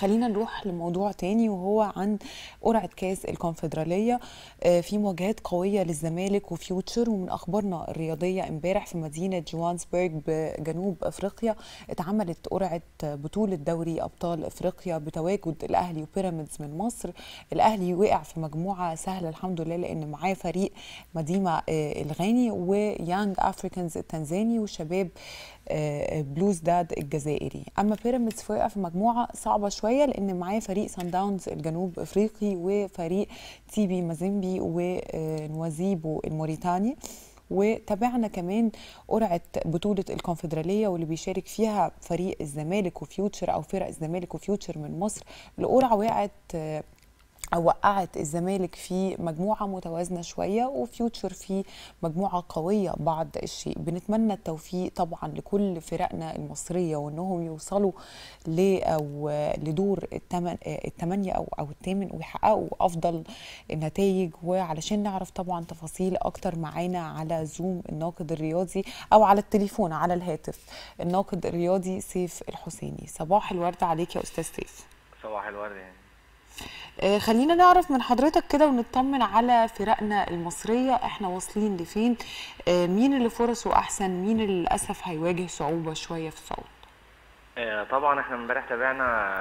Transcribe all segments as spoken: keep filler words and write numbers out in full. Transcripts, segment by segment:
خلينا نروح لموضوع تاني وهو عن قرعة كاس الكونفدرالية. آه، في مواجهات قوية للزمالك وفيوتشر. ومن أخبارنا الرياضية امبارح في مدينة جوهانسبرغ بجنوب أفريقيا اتعملت قرعة بطولة دوري أبطال أفريقيا بتواجد الأهلي وبيراميدز من مصر. الأهلي وقع في مجموعة سهلة الحمد لله لأن معاه فريق مديمة آه، الغاني ويانج أفريكانز التنزاني وشباب آه، بلوز داد الجزائري. اما بيراميدز فوقع في مجموعه صعبه شويه لان معاه فريق سان داونز الجنوب افريقي وفريق تي بي مازيمبي ونوازيبو الموريتاني. وتابعنا كمان قرعه بطوله الكونفدراليه واللي بيشارك فيها فريق الزمالك وفيوتشر او فرق الزمالك وفيوتشر من مصر. القرعه وقعت آه، أو وقعت الزمالك في مجموعة متوازنة شوية وفيوتشر في مجموعة قوية بعض الشيء. بنتمنى التوفيق طبعا لكل فرقنا المصرية وأنهم يوصلوا ل أو لدور التمن الثمانية أو أو الثامن ويحققوا أفضل النتائج. وعلشان نعرف طبعا تفاصيل أكتر معانا على زوم الناقد الرياضي أو على التليفون على الهاتف الناقد الرياضي سيف الحسيني. صباح الورد عليك يا أستاذ سيف. صباح الورد يعني. آه، خلينا نعرف من حضرتك كده ونطمن على فرقنا المصرية، احنا واصلين لفين؟ آه، مين اللي فرصه احسن؟ مين اللي للاسف هيواجه صعوبة شوية في الصعود؟ آه، طبعا احنا امبارح تابعنا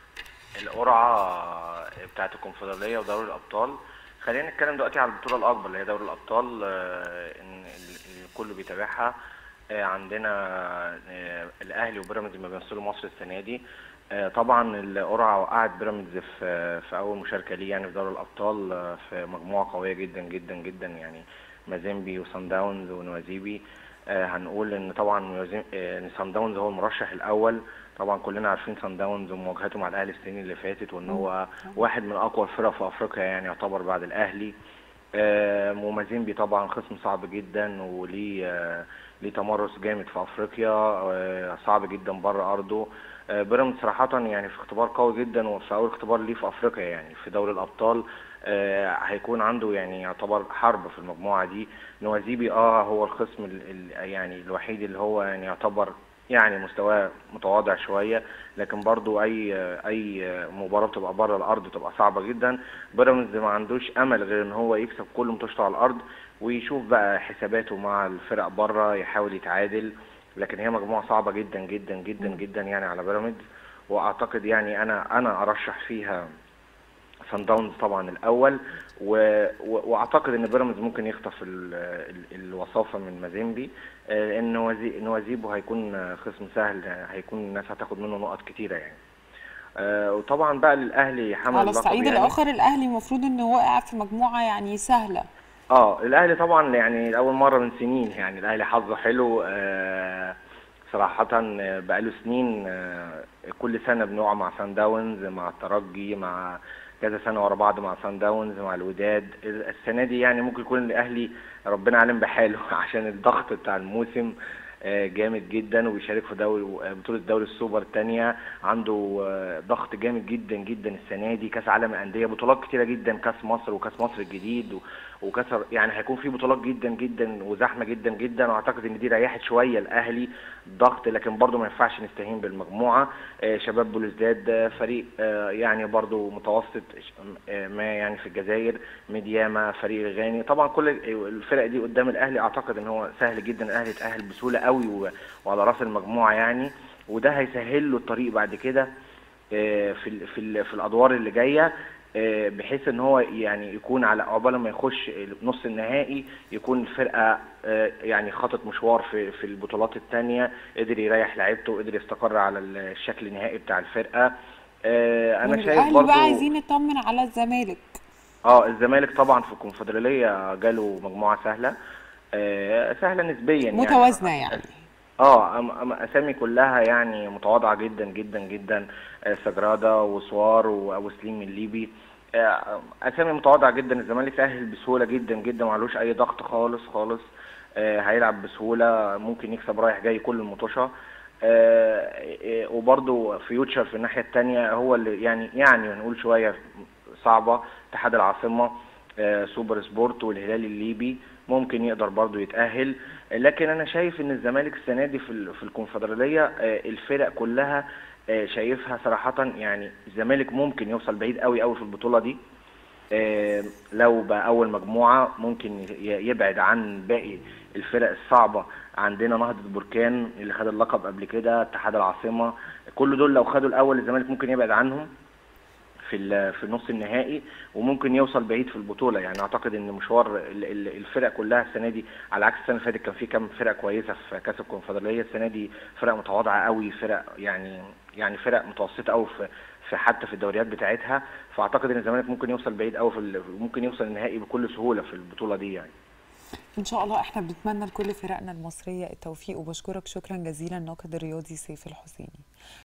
القرعه بتاعه الكونفدراليه ودوري الابطال. خلينا نتكلم دلوقتي على البطوله الاكبر اللي هي دوري الابطال، آه، ان ال- الكل بيتابعها. آه، عندنا آه، الاهلي وبيراميدز اللي بيمثلوا مصر السنه دي. آه، طبعا القرعه وقعت بيراميدز في في اول مشاركه ليه يعني في دوري الابطال، آه، في مجموعه قويه جدا جدا جدا يعني مازيمبي وصن داونز ونوازيبي. آه، هنقول ان طبعا موازين- آه، ان صن داونز هو المرشح الاول. طبعا كلنا عارفين صن داونز ومواجهته مع الاهلي السنين اللي فاتت وان مم. هو واحد من اقوى الفرق في افريقيا يعني يعتبر بعد الاهلي. آه، ومازيمبي طبعا خصم صعب جدا وليه آه، ليه تمرس جامد في افريقيا، آه، صعب جدا بره ارضه. آه، بيراميدز صراحه يعني في اختبار قوي جدا وفي اول اختبار ليه في افريقيا يعني في دوري الابطال. آه، هيكون عنده يعني يعتبر حرب في المجموعه دي. نوازيبي اه هو الخصم ال ال يعني الوحيد اللي هو يعني يعتبر يعني مستواه متواضع شويه، لكن برضو اي اي مباراه بتبقى بره الارض بتبقى صعبه جدا. بيراميدز ما عندوش امل غير ان هو يكسب كل ماتشاته على الارض ويشوف بقى حساباته مع الفرق بره يحاول يتعادل. لكن هي مجموعه صعبه جدا جدا جدا مم. جدا يعني على بيراميدز. واعتقد يعني انا انا ارشح فيها سان داونز طبعا الاول. و... و... واعتقد ان بيراميدز ممكن يخطف ال... ال... الوصافه من مازيمبي، آه، لان نوازي... نوازيبو هيكون آه، خصم سهل، آه، هيكون الناس هتاخد منه نقط كتيره يعني. آه، وطبعا بقى للاهلي حمل على اللقب الصعيد يعني. الاخر الاهلي المفروض انه واقع في مجموعة يعني سهلة. اه الاهلي طبعا يعني اول مره من سنين يعني الاهلي حظه حلو. آه صراحه آه، بقاله سنين، آه كل سنه بنقع مع سان داونز مع الترجي مع كذا سنه ورا بعض مع سان داونز مع الوداد. السنه دي يعني ممكن يكون الاهلي ربنا عالم بحاله عشان الضغط بتاع الموسم آه، جامد جدا وبيشارك في دوري آه، بطوله دوري السوبر الثانيه. عنده آه، ضغط جامد جدا جدا السنه دي، كاس عالم الانديه، بطولات كتيره جدا، كاس مصر وكاس مصر الجديد و- وكاس يعني هيكون في بطولات جدا جدا وزحمه جدا جدا. واعتقد ان دي ريحت شويه الاهلي ضغط، لكن برضو ما ينفعش نستهين بالمجموعه. آه، شباب بلوزداد آه، فريق آه، يعني برضو متوسط، آه، ما يعني في الجزائر. ميدياما فريق الغاني. طبعا كل الفرق دي قدام الاهلي اعتقد ان هو سهل جدا الاهلي يتاهل بسهوله قوي و- وعلى راس المجموعه يعني. وده هيسهل له الطريق بعد كده آه، في ال في ال في الادوار اللي جايه، آه، بحيث ان هو يعني يكون على عقبال ما يخش نص النهائي يكون الفرقه آه، يعني خطت مشوار في في البطولات الثانيه، قدر يريح لعيبته وقدر يستقر على الشكل النهائي بتاع الفرقه. آه، انا من شايف الاهلي بقى برضو. عايزين نطمن على الزمالك. اه الزمالك طبعا في الكونفدراليه جاله مجموعه سهله، آه، سهله نسبيا يعني. متوازنة يعني. اه أم- أم- اسامي كلها يعني متواضعه جدا جدا جدا. آه، سجرادا وسوار وابو سليم الليبي. آه، اسامي متواضعه جدا. الزمالك تاهل بسهوله جدا جدا معلوش اي ضغط خالص خالص. آه، هيلعب بسهوله، ممكن يكسب رايح جاي كل المطوشه. آه، آه، وبرضه فيوتشر في الناحيه الثانيه هو اللي يعني يعني نقول شويه صعبه. اتحاد العاصمه، آه، سوبر سبورت والهلال الليبي ممكن يقدر برضه يتأهل. لكن انا شايف ان الزمالك السنه دي في ال- في الكونفدراليه آه، الفرق كلها آه، شايفها صراحة يعني الزمالك ممكن يوصل بعيد قوي قوي في البطولة دي. آه، لو بقى أول مجموعة ممكن ي- يبعد عن باقي الفرق الصعبة. عندنا نهضة بركان اللي خد اللقب قبل كده، اتحاد العاصمة، كل دول لو خدوا الأول الزمالك ممكن يبعد عنهم في ال- في نص النهائي، وممكن يوصل بعيد في البطوله. يعني اعتقد ان مشوار ال- ال- الفرق كلها السنه دي، على عكس السنه اللي فاتت كان في كام فرق كويسه في كاس الكونفدراليه، السنه دي فرق متواضعه قوي، فرق يعني يعني فرق متوسطه قوي في في حتى في الدوريات بتاعتها. فاعتقد ان الزمالك ممكن يوصل بعيد قوي في ال- ممكن يوصل النهائي بكل سهوله في البطوله دي يعني. ان شاء الله. احنا بنتمنى لكل فرقنا المصريه التوفيق، وبشكرك شكرا جزيلا الناقد الرياضي سيف الحسيني.